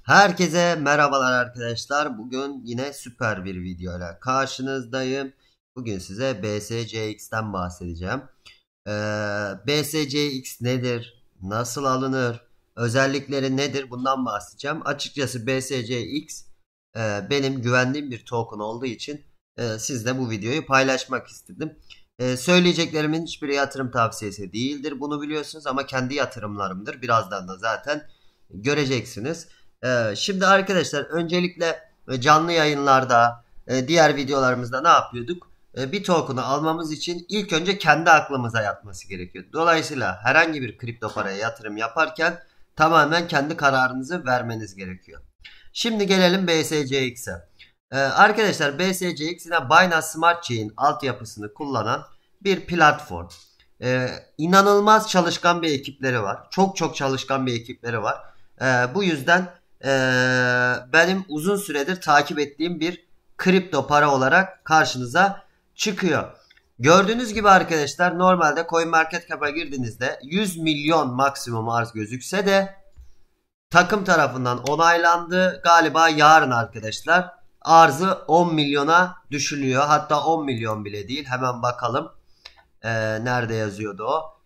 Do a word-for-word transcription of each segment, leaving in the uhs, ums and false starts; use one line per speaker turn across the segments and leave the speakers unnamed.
Herkese merhabalar arkadaşlar. Bugün yine süper bir videoyla karşınızdayım. Bugün size B S C X'ten bahsedeceğim. Ee, B S C X nedir? Nasıl alınır? Özellikleri nedir? Bundan bahsedeceğim. Açıkçası B S C X e, benim güvendiğim bir token olduğu için e, sizle bu videoyu paylaşmak istedim. E, söyleyeceklerimin hiçbir yatırım tavsiyesi değildir. Bunu biliyorsunuz ama kendi yatırımlarımdır. Birazdan da zaten göreceksiniz. Ee, şimdi arkadaşlar öncelikle canlı yayınlarda e, diğer videolarımızda ne yapıyorduk? E, bir token'u almamız için ilk önce kendi aklımıza yatması gerekiyor. Dolayısıyla herhangi bir kripto paraya yatırım yaparken tamamen kendi kararınızı vermeniz gerekiyor. Şimdi gelelim B S C X'e. Ee, arkadaşlar B S C X yine Binance Smart Chain altyapısını kullanan bir platform. Ee, inanılmaz çalışkan bir ekipleri var. Çok çok çalışkan bir ekipleri var. Ee, bu yüzden ee, benim uzun süredir takip ettiğim bir kripto para olarak karşınıza çıkıyor. Gördüğünüz gibi arkadaşlar normalde CoinMarketCap'a girdiğinizde yüz milyon maksimum arz gözükse de takım tarafından onaylandı. Galiba yarın arkadaşlar arzı on milyona düşülüyor. Hatta on milyon bile değil. Hemen bakalım. Ee, nerede yazıyordu o?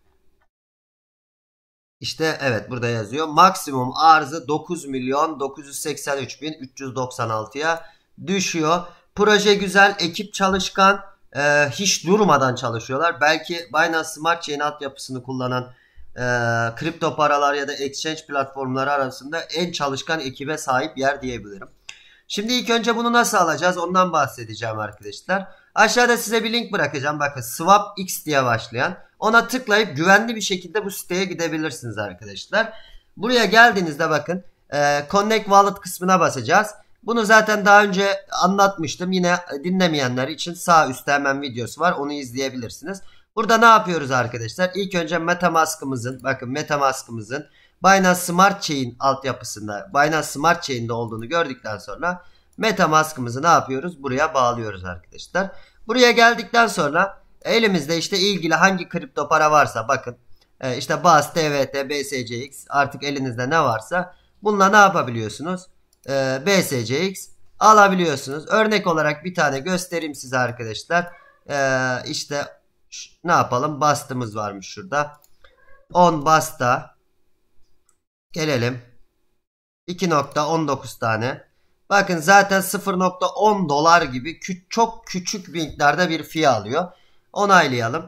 İşte evet burada yazıyor. Maksimum arzı dokuz milyon dokuz yüz seksen üç bin üç yüz doksan altıya düşüyor. Proje güzel, ekip çalışkan, e, hiç durmadan çalışıyorlar. Belki Binance Smart Chain altyapısını kullanan e, kripto paralar ya da exchange platformları arasında en çalışkan ekibe sahip yer diyebilirim. Şimdi ilk önce bunu nasıl alacağız ondan bahsedeceğim arkadaşlar. Aşağıda size bir link bırakacağım. Bakın SwapX diye başlayan. Ona tıklayıp güvenli bir şekilde bu siteye gidebilirsiniz arkadaşlar. Buraya geldiğinizde bakın e, Connect Wallet kısmına basacağız. Bunu zaten daha önce anlatmıştım. Yine dinlemeyenler için sağ üstte hemen videosu var. Onu izleyebilirsiniz. Burada ne yapıyoruz arkadaşlar? İlk önce MetaMask'ımızın bakın MetaMask'ımızın Binance Smart Chain altyapısında Binance Smart Chain'de olduğunu gördükten sonra MetaMask'ımızı ne yapıyoruz? Buraya bağlıyoruz arkadaşlar. Buraya geldikten sonra elimizde işte ilgili hangi kripto para varsa bakın işte B A S, T V T, B S C X artık elinizde ne varsa bununla ne yapabiliyorsunuz? B S C X alabiliyorsunuz. Örnek olarak bir tane göstereyim size arkadaşlar. İşte ne yapalım? Bastığımız varmış şurada. on basta gelelim. iki nokta on dokuz tane. Bakın zaten sıfır nokta on dolar gibi kü çok küçük bir miktarda bir fee alıyor. Onaylayalım.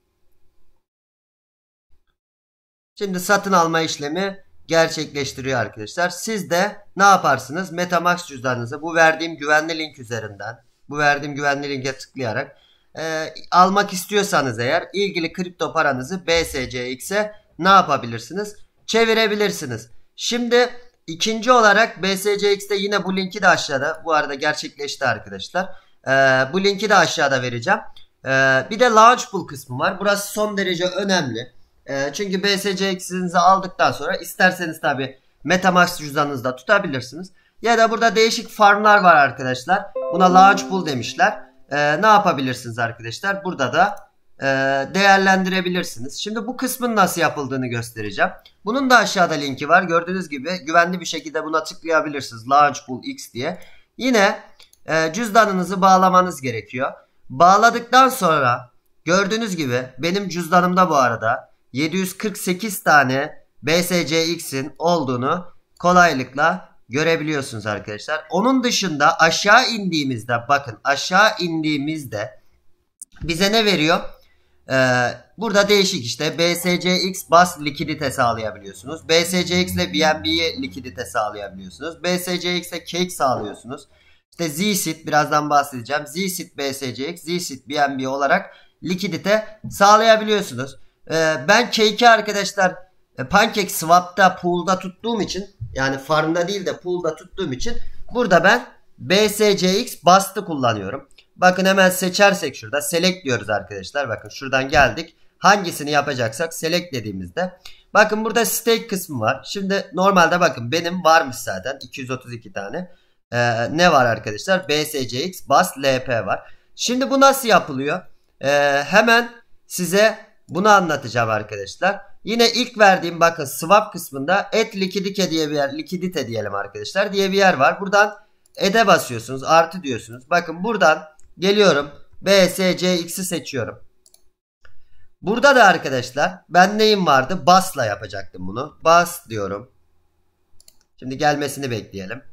Şimdi satın alma işlemi gerçekleştiriyor arkadaşlar. Siz de ne yaparsınız? MetaMask cüzdanınızı bu verdiğim güvenli link üzerinden, bu verdiğim güvenli linke tıklayarak e, almak istiyorsanız eğer ilgili kripto paranızı B S C X'e ne yapabilirsiniz? Çevirebilirsiniz. Şimdi ikinci olarak B S C X'te yine bu linki de aşağıda. Bu arada gerçekleşti arkadaşlar. Ee, bu linki de aşağıda vereceğim. Ee, bir de Launch Pool kısmı var. Burası son derece önemli. Ee, çünkü B S C X'inizi aldıktan sonra isterseniz tabi MetaMask cüzdanınızda tutabilirsiniz. Ya da burada değişik farmlar var arkadaşlar. Buna Launch Pool demişler. Ee, ne yapabilirsiniz arkadaşlar? Burada da değerlendirebilirsiniz. Şimdi bu kısmın nasıl yapıldığını göstereceğim. Bunun da aşağıda linki var. Gördüğünüz gibi güvenli bir şekilde buna tıklayabilirsiniz. Launch Pool X diye. Yine e, cüzdanınızı bağlamanız gerekiyor. Bağladıktan sonra gördüğünüz gibi benim cüzdanımda bu arada yedi yüz kırk sekiz tane B S C X'in olduğunu kolaylıkla görebiliyorsunuz arkadaşlar. Onun dışında aşağı indiğimizde bakın aşağı indiğimizde bize ne veriyor? Ee, burada değişik işte B S C X B A S likidite sağlayabiliyorsunuz. B S C X ile B N B'ye likidite sağlayabiliyorsunuz. B S C X ile Cake sağlıyorsunuz. İşte Zseed birazdan bahsedeceğim. Zseed B S C X, Zseed B N B olarak likidite sağlayabiliyorsunuz. Ee, ben Cake'i arkadaşlar PancakeSwap'ta pool'da tuttuğum için yani farmda değil de pool'da tuttuğum için burada ben B S C X B A S'ı kullanıyorum. Bakın hemen seçersek şurada select diyoruz arkadaşlar. Bakın şuradan geldik. Hangisini yapacaksak select dediğimizde. Bakın burada stake kısmı var. Şimdi normalde bakın benim varmış zaten iki yüz otuz iki tane. Ee, ne var arkadaşlar? B S C X, B A S, L P var. Şimdi bu nasıl yapılıyor? Ee, hemen size bunu anlatacağım arkadaşlar. Yine ilk verdiğim bakın swap kısmında et likidite diye bir yer, likidite diyelim arkadaşlar diye bir yer var. Buradan add'e basıyorsunuz, artı diyorsunuz. Bakın buradan geliyorum, B S C X'i seçiyorum. Burada da arkadaşlar ben neyim vardı? Bas'la yapacaktım bunu. Bas diyorum. Şimdi gelmesini bekleyelim.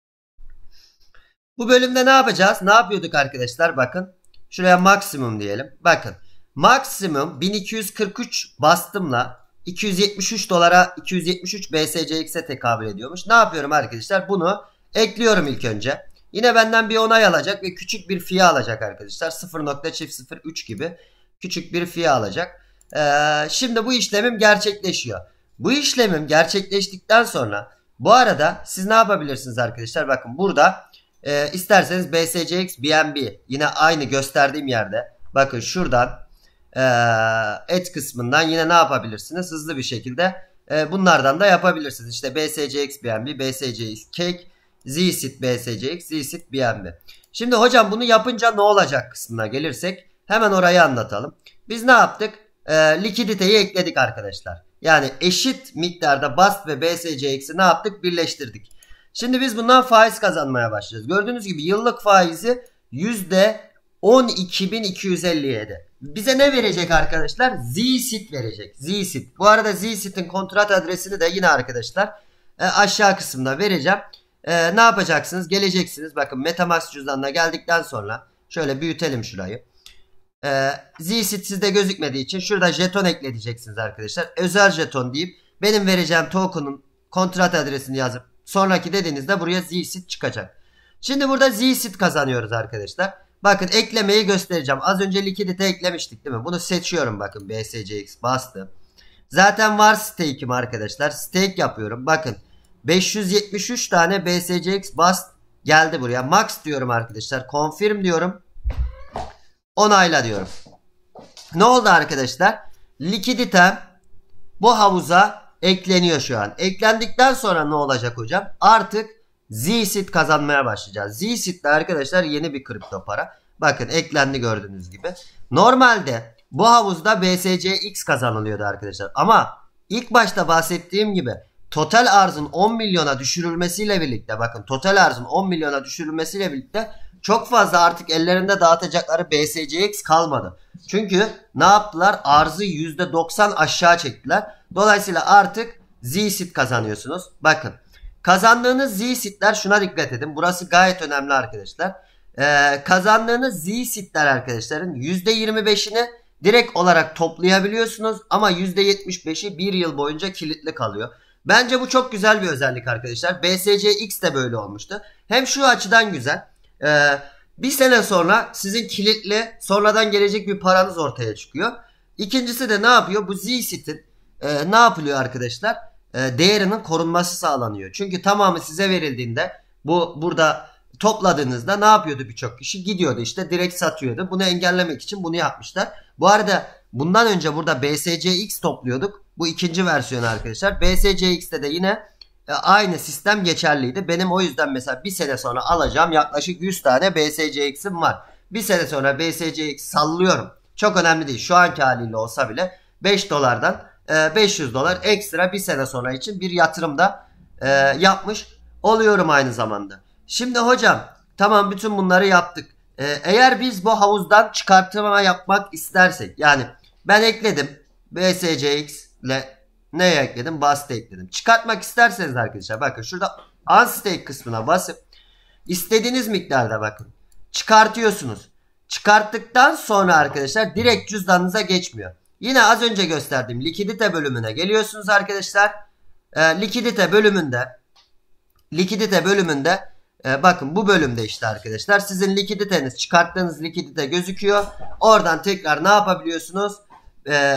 Bu bölümde ne yapacağız? Ne yapıyorduk arkadaşlar? Bakın. Şuraya maksimum diyelim. Bakın. Maksimum bin iki yüz kırk üç bastımla iki yüz yetmiş üç dolara iki yüz yetmiş üç B S C X'e tekabül ediyormuş. Ne yapıyorum arkadaşlar? Bunu ekliyorum ilk önce. Yine benden bir onay alacak ve küçük bir fiyat alacak arkadaşlar. sıfır nokta sıfır sıfır üç gibi küçük bir fiyat alacak. Ee, şimdi bu işlemim gerçekleşiyor. Bu işlemim gerçekleştikten sonra bu arada siz ne yapabilirsiniz arkadaşlar? Bakın burada e, isterseniz B S C X B N B yine aynı gösterdiğim yerde. Bakın şuradan e, et kısmından yine ne yapabilirsiniz? Hızlı bir şekilde e, bunlardan da yapabilirsiniz. İşte B S C X B N B, B S C X Cake, Zsit B S C X, Zsit B N B. Şimdi hocam bunu yapınca ne olacak kısmına gelirsek hemen orayı anlatalım. Biz ne yaptık? E, likiditeyi ekledik arkadaşlar. Yani eşit miktarda B A S T ve B S C X'i ne yaptık? Birleştirdik. Şimdi biz bundan faiz kazanmaya başlayacağız. Gördüğünüz gibi yıllık faizi yüzde on iki bin iki yüz elli yedi. Bize ne verecek arkadaşlar? Zsit verecek. Zsit. Bu arada Zsit'in kontrat adresini de yine arkadaşlar e, aşağı kısımda vereceğim. E, ne yapacaksınız? Geleceksiniz. Bakın MetaMask cüzdanına geldikten sonra şöyle büyütelim şurayı. E, Zsit sizde gözükmediği için şurada jeton ekleteceksiniz arkadaşlar. Özel jeton deyip benim vereceğim token'ın kontrat adresini yazıp sonraki dediğinizde buraya Zsit çıkacak. Şimdi burada Zsit kazanıyoruz arkadaşlar. Bakın eklemeyi göstereceğim. Az önce likidite eklemiştik değil mi? Bunu seçiyorum bakın. B S C X bastım. Zaten var stake'im arkadaşlar. Stake yapıyorum. Bakın beş yüz yetmiş üç tane B S C X bast geldi buraya. Max diyorum arkadaşlar. Confirm diyorum. Onayla diyorum. Ne oldu arkadaşlar? Likidite bu havuza ekleniyor şu an. Eklendikten sonra ne olacak hocam? Artık Zsit kazanmaya başlayacağız. Zsit de arkadaşlar yeni bir kripto para. Bakın eklendi gördüğünüz gibi. Normalde bu havuzda B S C X kazanılıyordu arkadaşlar. Ama ilk başta bahsettiğim gibi total arzın on milyona düşürülmesiyle birlikte bakın total arzın on milyona düşürülmesiyle birlikte çok fazla artık ellerinde dağıtacakları B S C X kalmadı. Çünkü ne yaptılar? Arzı yüzde doksan aşağı çektiler. Dolayısıyla artık Zsit kazanıyorsunuz. Bakın. Kazandığınız Zsitler şuna dikkat edin. Burası gayet önemli arkadaşlar. Ee, kazandığınız Zsitler arkadaşların yüzde yirmi beşini direkt olarak toplayabiliyorsunuz. Ama yüzde yetmiş beşi bir yıl boyunca kilitli kalıyor. Bence bu çok güzel bir özellik arkadaşlar. B S C X de böyle olmuştu. Hem şu açıdan güzel. Ee, bir sene sonra sizin kilitli sonradan gelecek bir paranız ortaya çıkıyor. İkincisi de ne yapıyor? Bu Zsit'in e, ne yapılıyor arkadaşlar? Değerinin korunması sağlanıyor. Çünkü tamamı size verildiğinde bu burada topladığınızda ne yapıyordu birçok kişi? Gidiyordu işte direkt satıyordu. Bunu engellemek için bunu yapmışlar. Bu arada bundan önce burada B S C X topluyorduk. Bu ikinci versiyonu arkadaşlar. B S C X'te de yine aynı sistem geçerliydi. Benim o yüzden mesela bir sene sonra alacağım yaklaşık yüz tane B S C X'im var. Bir sene sonra B S C X sallıyorum. Çok önemli değil. Şu anki haliyle olsa bile beş dolardan beş yüz dolar ekstra bir sene sonra için bir yatırımda e, yapmış oluyorum aynı zamanda. Şimdi hocam tamam bütün bunları yaptık. E, eğer biz bu havuzdan çıkartma yapmak istersek yani ben ekledim B S C X ile neye ekledim? B A S T ekledim. Çıkartmak isterseniz arkadaşlar bakın şurada unstake kısmına basıp istediğiniz miktarda bakın çıkartıyorsunuz. Çıkarttıktan sonra arkadaşlar direkt cüzdanınıza geçmiyor. Yine az önce gösterdiğim likidite bölümüne geliyorsunuz arkadaşlar. E, likidite bölümünde likidite bölümünde e, bakın bu bölümde işte arkadaşlar sizin likiditeniz çıkarttığınız likidite gözüküyor. Oradan tekrar ne yapabiliyorsunuz? E,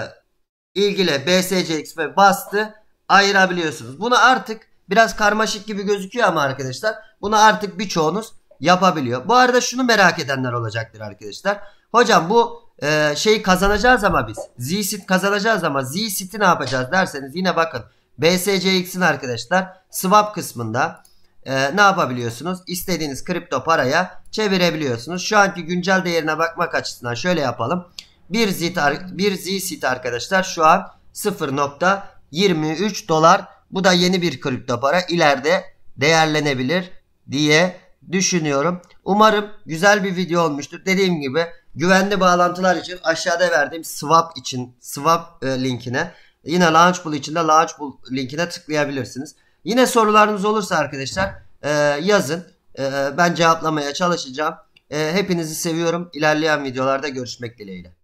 ilgili B S C X ve B A S T'ı ayırabiliyorsunuz. Bunu artık biraz karmaşık gibi gözüküyor ama arkadaşlar bunu artık birçoğunuz yapabiliyor. Bu arada şunu merak edenler olacaktır arkadaşlar. Hocam bu Ee, şey kazanacağız ama biz Zsit kazanacağız ama Zsit'i ne yapacağız derseniz yine bakın B S C X'in arkadaşlar swap kısmında e, ne yapabiliyorsunuz? İstediğiniz kripto paraya çevirebiliyorsunuz. Şu anki güncel değerine bakmak açısından şöyle yapalım. Bir Zit bir Zsit arkadaşlar şu an sıfır nokta yirmi üç dolar. Bu da yeni bir kripto para. İleride değerlenebilir diye düşünüyorum. Umarım güzel bir video olmuştur. Dediğim gibi güvenli bağlantılar için aşağıda verdiğim swap için swap e, linkine, yine Launchpool için de Launchpool linkine tıklayabilirsiniz. Yine sorularınız olursa arkadaşlar e, yazın. E, ben cevaplamaya çalışacağım. E, hepinizi seviyorum. İlerleyen videolarda görüşmek dileğiyle.